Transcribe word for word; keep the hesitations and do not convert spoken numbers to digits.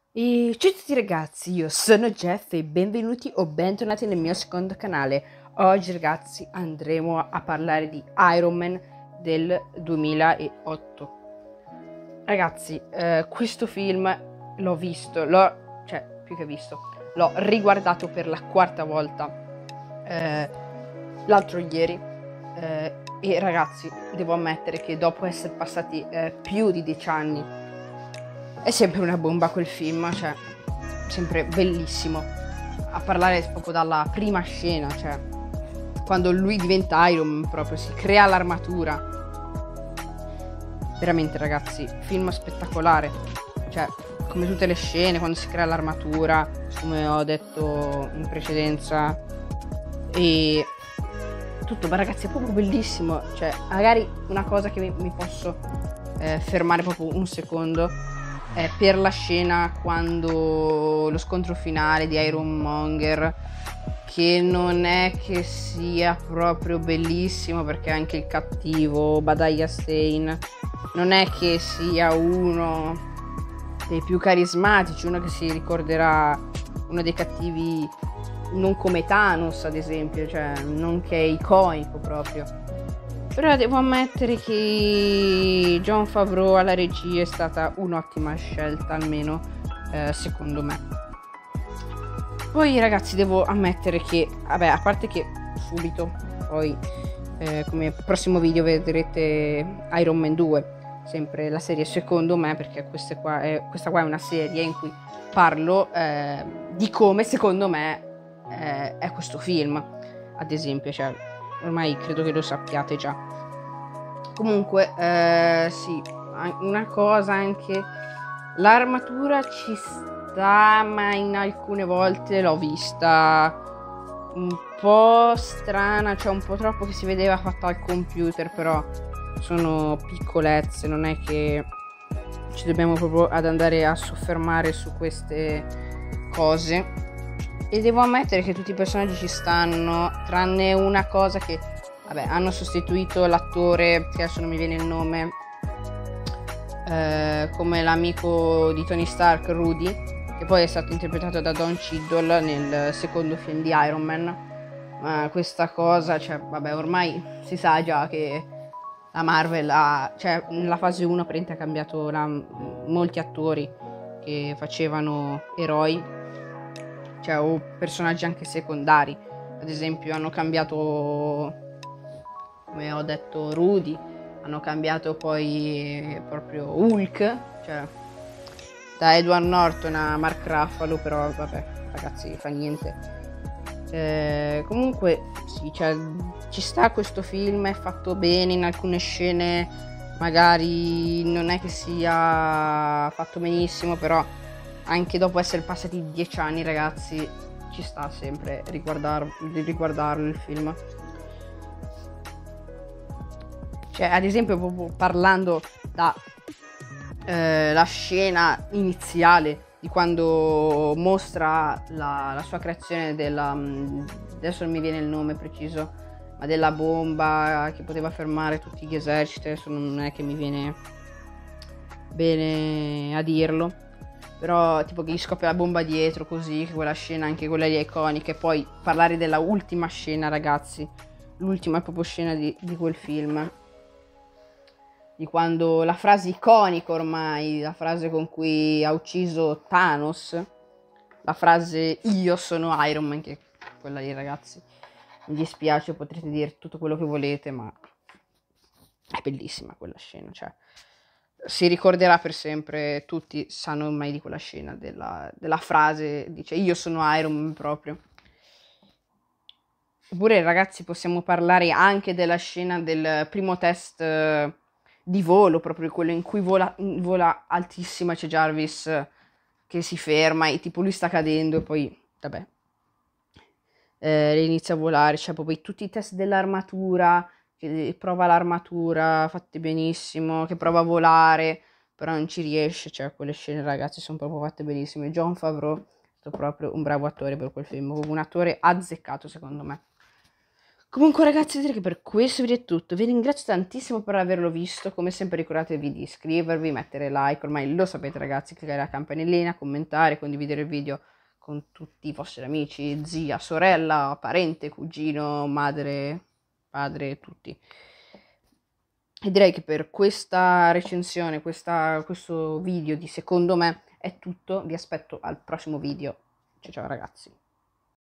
E ciao a tutti ragazzi, io sono Jeff e benvenuti o bentornati nel mio secondo canale. Oggi ragazzi andremo a parlare di Iron Man del duemilaotto. Ragazzi, eh, questo film l'ho visto, l'ho, cioè più che visto, l'ho riguardato per la quarta volta eh, l'altro ieri eh, e ragazzi devo ammettere che dopo essere passati eh, più di dieci anni è sempre una bomba quel film, cioè sempre bellissimo. A parlare proprio dalla prima scena, cioè quando lui diventa Iron Man, proprio si crea l'armatura. Veramente ragazzi, film spettacolare, cioè come tutte le scene quando si crea l'armatura, come ho detto in precedenza, e tutto, ma ragazzi è proprio bellissimo. Cioè magari una cosa che mi, mi posso eh, fermare proprio un secondo è per la scena quando lo scontro finale di Ironmonger, che non è che sia proprio bellissimo, perché anche il cattivo Obadiah Stane non è che sia uno dei più carismatici, uno che si ricorderà, uno dei cattivi non come Thanos ad esempio, cioè non che è iconico proprio. Però devo ammettere che Jon Favreau alla regia è stata un'ottima scelta, almeno eh, secondo me. Poi ragazzi devo ammettere che, vabbè, a parte che subito, poi eh, come prossimo video vedrete Iron Man due, sempre la serie secondo me, perché questa qua è, questa qua è una serie in cui parlo eh, di come secondo me eh, è questo film, ad esempio, cioè ormai credo che lo sappiate già. Comunque eh, sì, una cosa anche, l'armatura ci sta, ma in alcune volte l'ho vista un po' strana, cioè un po' troppo che si vedeva fatta al computer, però sono piccolezze, non è che ci dobbiamo proprio ad andare a soffermare su queste cose. E devo ammettere che tutti i personaggi ci stanno, tranne una cosa che, vabbè, hanno sostituito l'attore, che adesso non mi viene il nome, eh, come l'amico di Tony Stark, Rudy, che poi è stato interpretato da Don Cheadle nel secondo film di Iron Man. Ma questa cosa, cioè, vabbè, ormai si sa già che la Marvel ha, cioè, nella fase uno praticamente ha cambiato la, molti attori che facevano eroi, cioè, o personaggi anche secondari. Ad esempio hanno cambiato, come ho detto, Rudy, hanno cambiato poi proprio Hulk, cioè da Edward Norton a Mark Ruffalo, però vabbè ragazzi fa niente. Eh, comunque sì, cioè, ci sta questo film, è fatto bene, in alcune scene magari non è che sia fatto benissimo, però anche dopo essere passati dieci anni ragazzi ci sta sempre riguardar- riguardarlo il film. Cioè ad esempio proprio parlando da eh, la scena iniziale di quando mostra la, la sua creazione della, adesso non mi viene il nome preciso, ma della bomba che poteva fermare tutti gli eserciti, adesso non è che mi viene bene a dirlo, però tipo che gli scoppia la bomba dietro, così, che quella scena, anche quella lì è iconica. E poi parlare della ultima scena ragazzi, l'ultima proprio scena di, di quel film, di quando la frase iconica ormai, la frase con cui ha ucciso Thanos, la frase io sono Iron Man, che quella lì ragazzi, mi dispiace, potrete dire tutto quello che volete, ma è bellissima quella scena, cioè si ricorderà per sempre, tutti sanno ormai di quella scena, della, della frase, dice io sono Iron Man proprio. Oppure ragazzi possiamo parlare anche della scena del primo test eh, di volo, proprio quello in cui vola, vola altissima, c'è Jarvis eh, che si ferma e tipo lui sta cadendo e poi, vabbè, eh, inizia a volare, c'è proprio tutti i test dell'armatura, che prova l'armatura, fatti benissimo, che prova a volare, però non ci riesce, cioè quelle scene ragazzi sono proprio fatte benissime. Jon Favreau è stato proprio un bravo attore per quel film, un attore azzeccato secondo me. Comunque ragazzi, direi che per questo video è tutto. Vi ringrazio tantissimo per averlo visto. Come sempre ricordatevi di iscrivervi, mettere like, ormai lo sapete ragazzi, cliccare la campanellina, commentare, condividere il video con tutti i vostri amici, zia, sorella, parente, cugino, madre, padre, tutti. E direi che per questa recensione, questa, questo video di secondo me è tutto. Vi aspetto al prossimo video. Ciao ciao ragazzi.